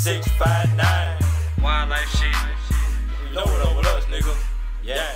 659. Wildlife shit. You know what up with us, nigga. Yeah.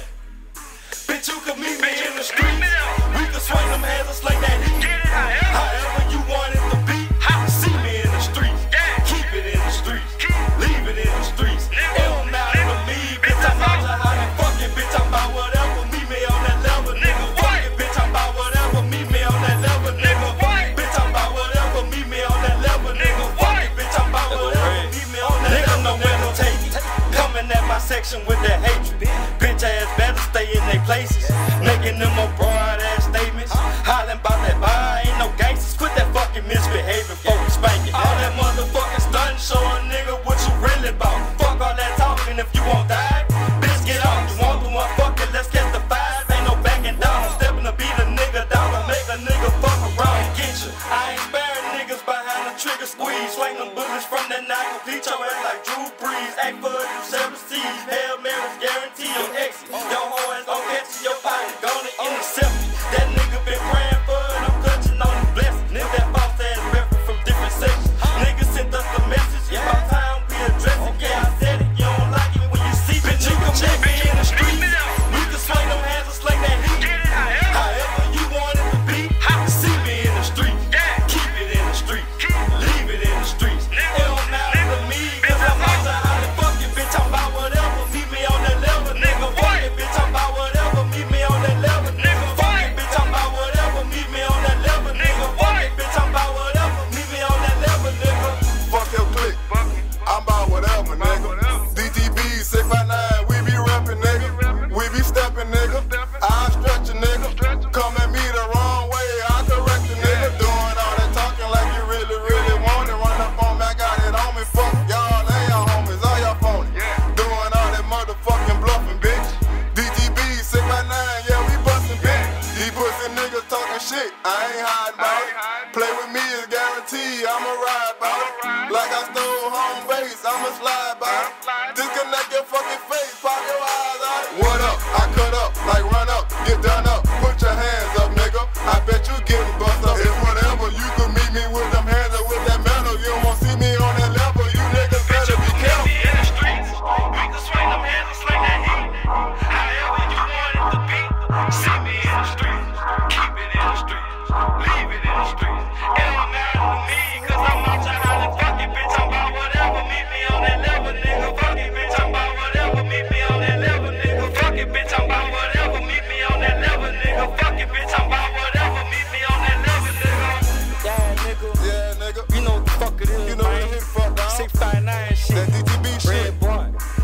Bitch, you can meet me in the streets. We can swing them hands and sling that heat. Get it However you want it to be. See me in the streets. Keep it in the streets. Leave it in the streets. It don't matter to me, bitch. I'm out to how they fuck it, bitch. I'm about whatever. Meet me on that level, nigga. Fuck it, bitch. I'm about whatever. Meet me on that level, nigga. Bitch, I'm about whatever. Meet me on that level, nigga. Fuck it, bitch. I'm about whatever. Meet me on that level. Nigga know where to take it. Coming at my section with that hatred. Bitch ass better stay in their places. Making them a broad ass statements. Hollering about that bar, ain't no gangsters. Quit that fucking misbehavior before we spank it. All that motherfucking stuntin', show a nigga what you really about. Fuck all that talking if you won't die. Bitch, get off. You want the one, fuck it, let's catch the five. Ain't no backing down. I'm stepping to beat a nigga down to make a nigga fuck around and get you. I ain't sparing niggas behind the trigger squeeze. Swing them bullets from that knife. Beat your ass like Drew Brees. Act for you 7 C's. Hail Mary's guarantee your exit. Your hoe ass gon' catch your pocket. Gonna intercept me. That nigga been praying for it. I'm clutching on his blessings. Nigga that false ass reference from different sections. Nigga sent us a message. It's about time we address it. Yeah, I said it. You don't like it when you see it. Bitch, you can meet me in the streets. We can swing them hands and sling that heat. However you want it to be. See me in the streets. Keep it in the streets. Leave it in the streets. It don't matter to me, cause I'm out to how they fuck it, bitch. I'm about whatever. Meet me on that level, nigga. Fuck it, bitch. I'm about whatever. Meet me on that level, nigga. Fuck it, bitch. I'm about whatever. Meet me on that level, nigga. Fuck it, bitch. I'm about whatever. Meet me on that level, nigga. Fuck your clique. I'm about whatever, nigga. DTB 659, we be reppin', nigga. We be steppin', nigga. I stretch a nigga. Come at me the wrong way, I correct a nigga. Doing all that talking like you really want it. Run up on me, I got it on me. Fuck y'all, they your homies, all y'all phony. Doing all that motherfucking bluffing, bitch. DTB 659, yeah, we bustin', bitch. These pussy niggas talking shit, I ain't hiding about it. Play with me is guaranteed, I'ma ride about it. Like I stole home base, I'ma slide by it. Disconnect your fucking face, pop your eyes out. What up? I cut up, like run up, get done up. Put your hands up, nigga. I bet you getting bust up. It's whatever, you can meet me with them hands up with that metal. You don't want to see me on that level, you niggas better be careful. Meet me in the streets. We can swing them hands and sling that heat. However you want it to be. See me in the streets. Keep it in the streets. Leave it in the streets. It don't matter to me, cause I'm out to how to fuck it, bitch. I'm about whatever. Meet me on that level, nigga. Fuck it, bitch. I'm about whatever. Meet me on that level, nigga. Fuck it, bitch. I'm about whatever. Meet me on that level, nigga. Fuck it, bitch. I'm about whatever. Meet me on that level, nigga. Yeah, nigga. Yeah, nigga. You know what the fuck it is, You know what man. the fuck, dog. 659 shit. That DTB shit. Red boy.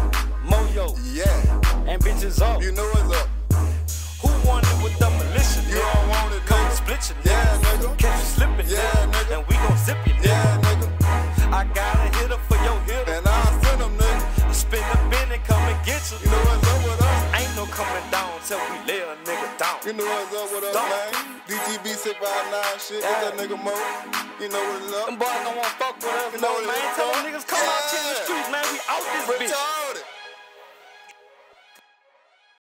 Moyo. Yeah, And bitches up. you know it's up. Who wanted with the militia? You don't want it, Come nigga. split your Yeah, nigga. nigga. Catch you slipping, Yeah, nigga. And we gon' zip you, nigga. Yeah, nigga. I got a hitter for your hitter. And I'll send them, nigga. Spin the bin and come and get you. You know what's up with us? Ain't no coming down till we lay a nigga down. You know what's up with us, Dog. man. DTB 659 shit. Get that nigga Mo. You know what's up. Them boys don't wanna fuck with us, You know no, what it man. is, Tell them dog. niggas come out to the Yeah. streets, man. We out this bitch. Return.